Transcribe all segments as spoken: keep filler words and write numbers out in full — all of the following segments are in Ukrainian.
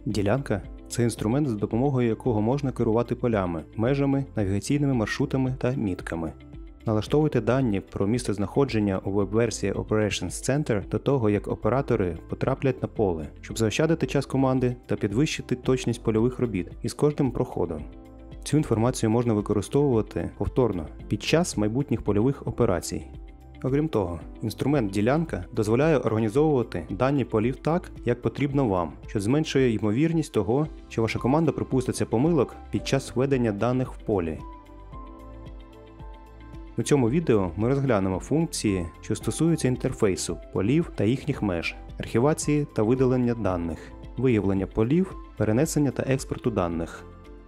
Ділянка – це інструмент, за допомогою якого можна керувати полями, межами, навігаційними маршрутами та мітками. Налаштовуйте дані про місцезнаходження у веб-версії Operations Center до того, як оператори потраплять на поле, щоб заощадити час команди та підвищити точність польових робіт із кожним проходом. Цю інформацію можна використовувати повторно під час майбутніх польових операцій. Окрім того, інструмент ділянка дозволяє організовувати дані полів так, як потрібно вам, що зменшує ймовірність того, що ваша команда припуститься помилок під час введення даних в полі. У цьому відео ми розглянемо функції, що стосуються інтерфейсу, полів та їхніх меж, архівації та видалення даних, виявлення полів, перенесення та експорту даних.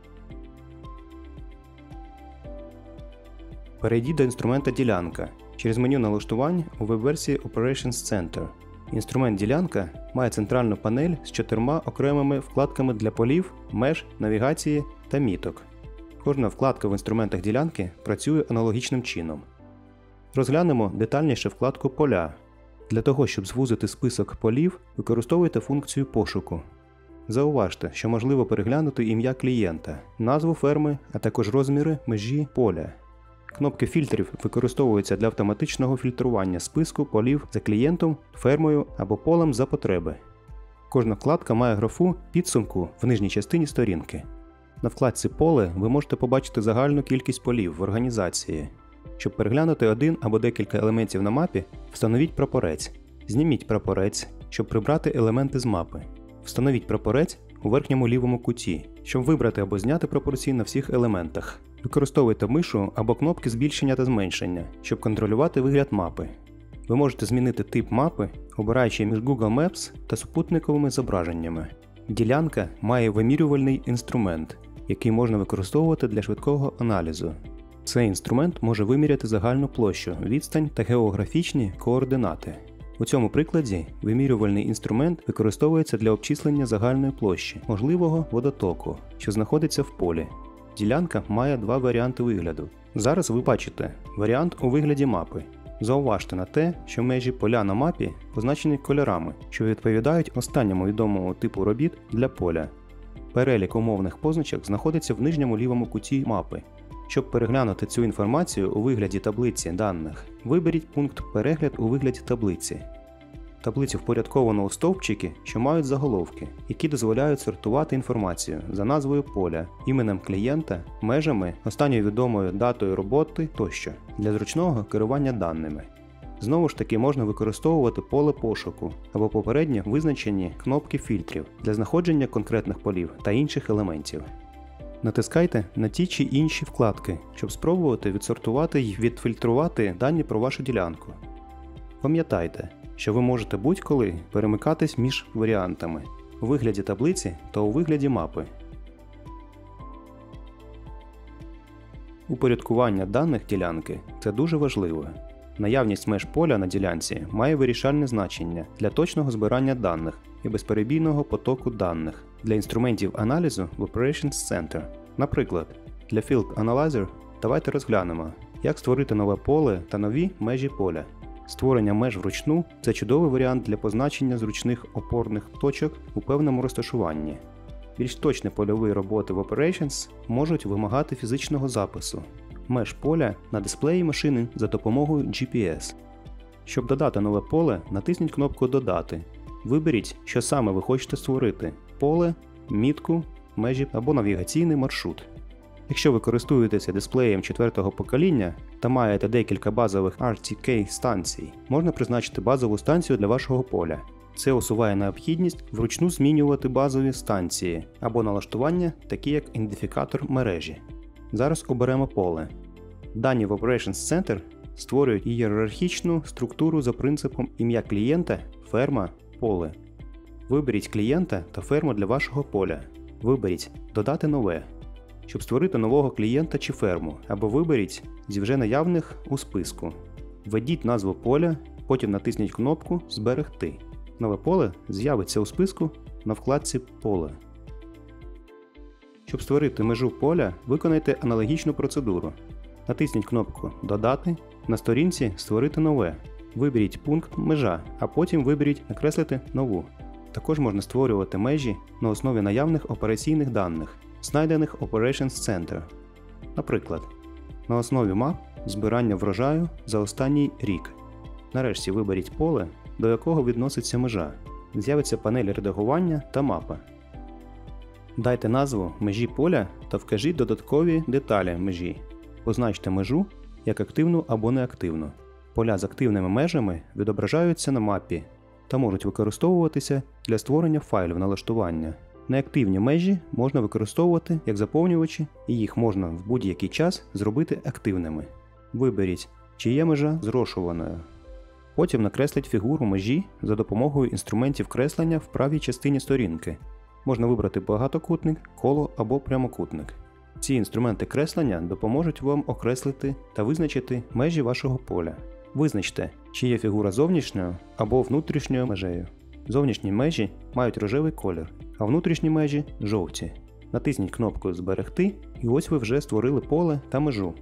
Перейдіть до інструмента ділянка через меню налаштувань у веб-версії Operations Center. Інструмент ділянка має центральну панель з чотирма окремими вкладками для полів, меж, навігації та міток. Кожна вкладка в інструментах ділянки працює аналогічним чином. Розглянемо детальніше вкладку «Поля». Для того, щоб звузити список полів, використовуйте функцію пошуку. Зауважте, що можливо переглянути ім'я клієнта, назву ферми, а також розміри межі поля. Кнопки фільтрів використовуються для автоматичного фільтрування списку полів за клієнтом, фермою або полем за потреби. Кожна вкладка має графу «Підсумку» в нижній частині сторінки. На вкладці «Поле» ви можете побачити загальну кількість полів в організації. Щоб переглянути один або декілька елементів на мапі, встановіть прапорець. Зніміть прапорець, щоб прибрати елементи з мапи. Встановіть прапорець у верхньому лівому куті, щоб вибрати або зняти прапорці на всіх елементах. Використовуйте мишу або кнопки збільшення та зменшення, щоб контролювати вигляд мапи. Ви можете змінити тип мапи, обираючи між Google Maps та супутниковими зображеннями. Ділянка має вимірювальний інструмент, який можна використовувати для швидкого аналізу. Цей інструмент може виміряти загальну площу, відстань та географічні координати. У цьому прикладі вимірювальний інструмент використовується для обчислення загальної площі можливого водотоку, що знаходиться в полі. Ділянка має два варіанти вигляду. Зараз ви бачите варіант у вигляді мапи. Зауважте на те, що межі поля на мапі позначені кольорами, що відповідають останньому відомому типу робіт для поля. Перелік умовних позначок знаходиться в нижньому лівому куті мапи. Щоб переглянути цю інформацію у вигляді таблиці даних, виберіть пункт «Перегляд у вигляді таблиці». Таблицю впорядковано у стовпчики, що мають заголовки, які дозволяють сортувати інформацію за назвою поля, іменем клієнта, межами, останньою відомою датою роботи тощо, для зручного керування даними. Знову ж таки можна використовувати поле пошуку або попередньо визначені кнопки фільтрів для знаходження конкретних полів та інших елементів. Натискайте на ті чи інші вкладки, щоб спробувати відсортувати й відфільтрувати дані про вашу ділянку. Пам'ятайте, що ви можете будь-коли перемикатись між варіантами у вигляді таблиці та у вигляді мапи. Упорядкування даних ділянки – це дуже важливо. Наявність меж поля на ділянці має вирішальне значення для точного збирання даних і безперебійного потоку даних для інструментів аналізу в Operations Center. Наприклад, для Field Analyzer давайте розглянемо, як створити нове поле та нові межі поля. Створення меж вручну – це чудовий варіант для позначення зручних опорних точок у певному розташуванні. Більш точні польові роботи в Operations можуть вимагати фізичного запису меж поля на дисплеї машини за допомогою джі пі ес. Щоб додати нове поле, натисніть кнопку «Додати». Виберіть, що саме ви хочете створити – поле, мітку, межі або навігаційний маршрут. Якщо ви користуєтеся дисплеєм четвертого покоління та маєте декілька базових ар ті кей станцій, можна призначити базову станцію для вашого поля. Це усуває необхідність вручну змінювати базові станції або налаштування, такі як ідентифікатор мережі. Зараз оберемо поле. Дані в Operations Center створюють ієрархічну структуру за принципом ім'я клієнта, ферма, поле. Виберіть клієнта та ферму для вашого поля. Виберіть «Додати нове», щоб створити нового клієнта чи ферму, або виберіть зі вже наявних у списку. Введіть назву поля, потім натисніть кнопку «Зберегти». Нове поле з'явиться у списку на вкладці «Поле». Щоб створити межу поля, виконайте аналогічну процедуру. Натисніть кнопку «Додати», на сторінці «Створити нове». Виберіть пункт «Межа», а потім виберіть «Накреслити нову». Також можна створювати межі на основі наявних операційних даних, знайдених Operations Center. Наприклад, на основі мап збирання врожаю за останній рік. Нарешті виберіть поле, до якого відноситься межа. З'явиться панель редагування та мапа. Дайте назву межі поля та вкажіть додаткові деталі межі. Позначте межу як активну або неактивну. Поля з активними межами відображаються на мапі та можуть використовуватися для створення файлів налаштування. Неактивні межі можна використовувати як заповнювачі, і їх можна в будь-який час зробити активними. Виберіть, чи є межа зрошуваною. Потім накресліть фігуру межі за допомогою інструментів креслення в правій частині сторінки. Можна вибрати багатокутник, коло або прямокутник. Ці інструменти креслення допоможуть вам окреслити та визначити межі вашого поля. Визначте, чи є фігура зовнішньою або внутрішньою межею. Зовнішні межі мають рожевий колір, а внутрішні межі – жовті. Натисніть кнопку «Зберегти» і ось ви вже створили поле та межу.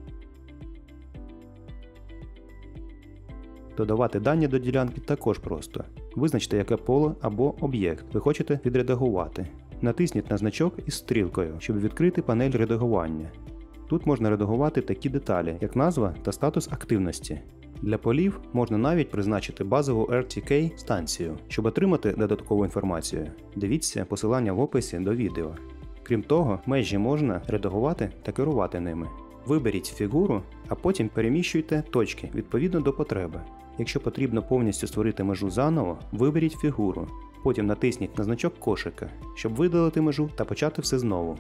Додавати дані до ділянки також просто. Визначте, яке поле або об'єкт ви хочете відредагувати. Натисніть на значок із стрілкою, щоб відкрити панель редагування. Тут можна редагувати такі деталі, як назва та статус активності. Для полів можна навіть призначити базову ар ті кей станцію, щоб отримати додаткову інформацію. Дивіться посилання в описі до відео. Крім того, межі можна редагувати та керувати ними. Виберіть фігуру, а потім переміщуйте точки відповідно до потреби. Якщо потрібно повністю створити межу заново, виберіть фігуру. Потім натисніть на значок кошика, щоб видалити межу та почати все знову.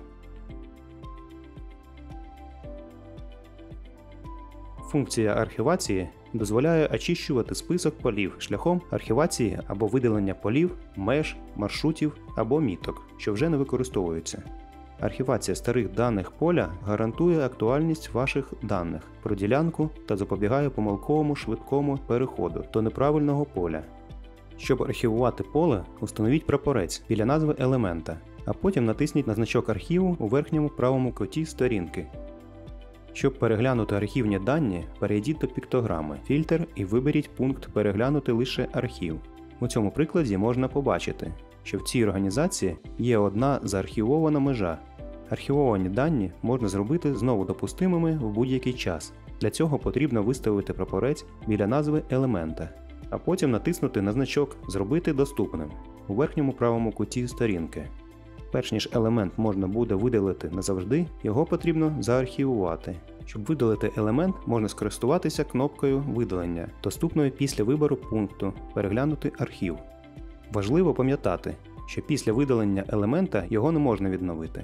Функція архівації дозволяє очищувати список полів шляхом архівації або видалення полів, меж, маршрутів або міток, що вже не використовуються. Архівація старих даних поля гарантує актуальність ваших даних про ділянку та запобігає помилковому швидкому переходу до неправильного поля. Щоб архівувати поле, установіть прапорець біля назви елемента, а потім натисніть на значок архіву у верхньому правому куті сторінки. Щоб переглянути архівні дані, перейдіть до піктограми, фільтр і виберіть пункт «Переглянути лише архів». У цьому прикладі можна побачити, що в цій організації є одна заархівована межа. Архівовані дані можна зробити знову допустимими в будь-який час. Для цього потрібно виставити прапорець біля назви елемента, а потім натиснути на значок «Зробити доступним» у верхньому правому куті сторінки. Перш ніж елемент можна буде видалити назавжди, його потрібно заархівувати. Щоб видалити елемент, можна скористуватися кнопкою «Видалення», доступною після вибору пункту «Переглянути архів». Важливо пам'ятати, що після видалення елемента його не можна відновити.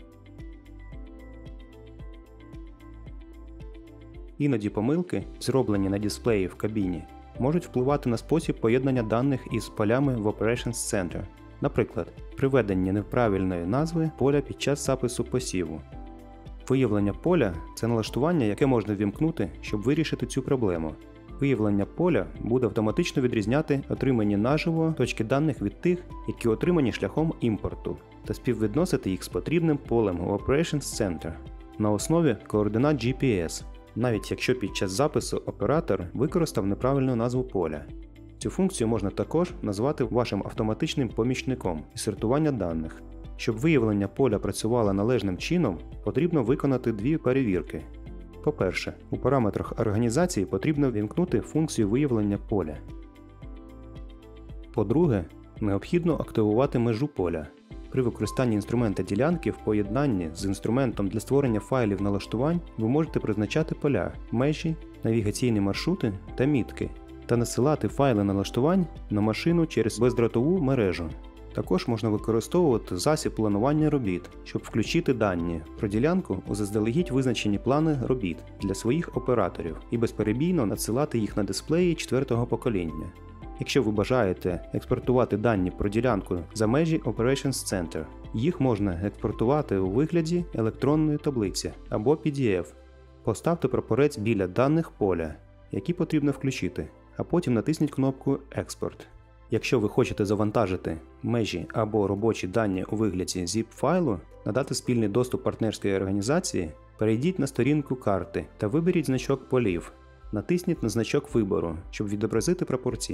Іноді помилки, зроблені на дисплеї в кабіні, можуть впливати на спосіб поєднання даних із полями в Operations Center. Наприклад, при введенні неправильної назви поля під час запису посіву. Виявлення поля – це налаштування, яке можна ввімкнути, щоб вирішити цю проблему. Виявлення поля буде автоматично відрізняти отримані наживо точки даних від тих, які отримані шляхом імпорту, та співвідносити їх з потрібним полем у Operations Center на основі координат джі пі ес, навіть якщо під час запису оператор використав неправильну назву поля. Цю функцію можна також назвати вашим автоматичним помічником із сортування даних. Щоб виявлення поля працювало належним чином, потрібно виконати дві перевірки. По-перше, у параметрах організації потрібно ввімкнути функцію виявлення поля. По-друге, необхідно активувати межу поля. При використанні інструмента ділянки в поєднанні з інструментом для створення файлів налаштувань ви можете призначати поля, межі, навігаційні маршрути та мітки, та насилати файли налаштувань на машину через бездротову мережу. Також можна використовувати засіб планування робіт, щоб включити дані про ділянку у заздалегідь визначені плани робіт для своїх операторів і безперебійно надсилати їх на дисплеї четвертого покоління. Якщо ви бажаєте експортувати дані про ділянку за межі Operations Center, їх можна експортувати у вигляді електронної таблиці або пі ді еф. Поставте прапорець біля даних поля, які потрібно включити, а потім натисніть кнопку «Експорт». Якщо ви хочете завантажити межі або робочі дані у вигляді зіп-файлу, надати спільний доступ партнерської організації, перейдіть на сторінку карти та виберіть значок полів. Натисніть на значок вибору, щоб відобразити прапорці.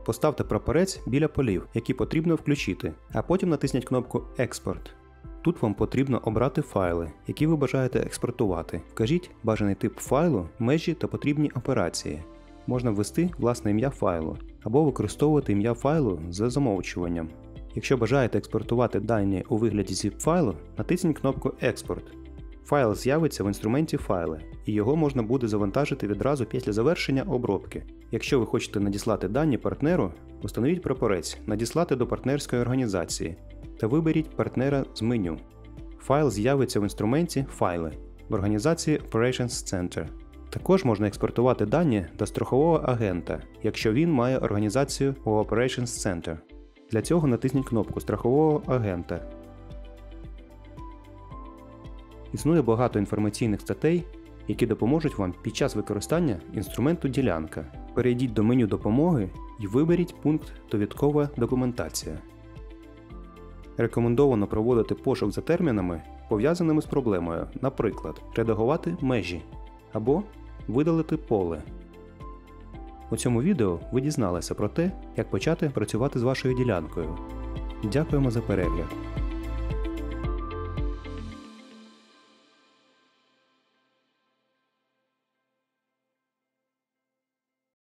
Поставте прапорець біля полів, які потрібно включити, а потім натисніть кнопку «Експорт». Тут вам потрібно обрати файли, які ви бажаєте експортувати. Вкажіть бажаний тип файлу, межі та потрібні операції. Можна ввести власне ім'я файлу, або використовувати ім'я файлу за замовчуванням. Якщо бажаєте експортувати дані у вигляді зіп-файлу, натисніть кнопку «Експорт». Файл з'явиться в інструменті «Файли», і його можна буде завантажити відразу після завершення обробки. Якщо ви хочете надіслати дані партнеру, установіть прапорець «Надіслати до партнерської організації» та виберіть партнера з меню. Файл з'явиться в інструменті «Файли» в організації Operations Center. Також можна експортувати дані до страхового агента, якщо він має організацію у Operations Center. Для цього натисніть кнопку страхового агента. Існує багато інформаційних статей, які допоможуть вам під час використання інструменту ділянка. Перейдіть до меню допомоги і виберіть пункт «Довідкова документація». Рекомендовано проводити пошук за термінами, пов'язаними з проблемою, наприклад, редагувати межі або видалити поле. У цьому відео ви дізналися про те, як почати працювати з вашою ділянкою. Дякуємо за перегляд!